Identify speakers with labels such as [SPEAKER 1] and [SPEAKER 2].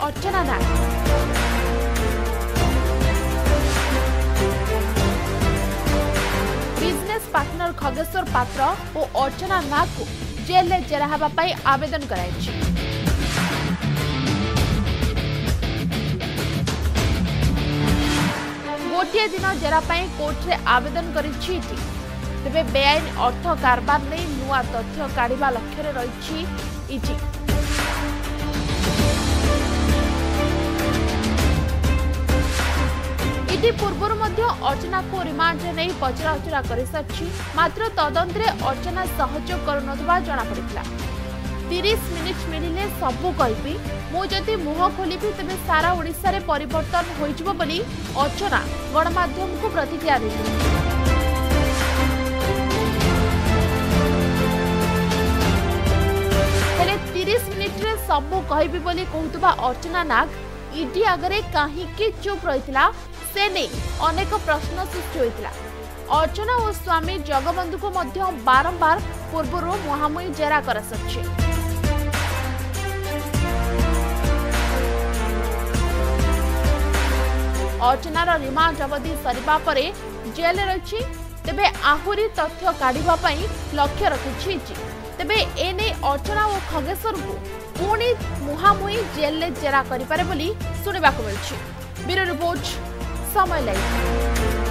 [SPEAKER 1] अर्चना Nag. Business partner Khageshwar Patra और अर्चना नाग को jail में जेरा हेबा पई आवेदन कराइछि। गोटे दिन जेरा पई कोर्ट रे आवेदन करिछि। तेबे बेआईन अर्थ कारबार नहीं नुआ तथ्य काढ़ा लक्ष्य रही इडी। इडी पूर्व अर्चना को रिमांड नहीं पचराउचरा कर सारी, मात्र तदंत अर्चना सहयोग करुनथबा जना पड़िला। 30 मिनिट मिलिले सबू कहबी, मु जदि मुह खोलि तेबे सारा ओडिशा रे परिवर्तन होइजिबो बोली अर्चना गणमाध्यम को प्रतिक्रिया दैथिले। हेले 30 मिनिट रे सबू कहबी बोली कहउतबा अर्चना नाग इडी आगरे काहीकि चुप रहितला से नहीं अनेक प्रश्न सृष्टि होइतला। अर्चना और स्वामी जगबंधु को मध्य बारंबार पूर्वर मुहामुही जेरा कर सच्चे। अर्चनार रिमांड अवधि सरिबा परे जेल रही। तेबे आहुरी तथ्य काढ़ा लक्ष्य रखी। तेबे एने अर्चना और खगेश्वर को पुणी मुहामुही जेल में जेरा करिपारे बोली सुनिबाको मिलछि। Bureau report, Samay live.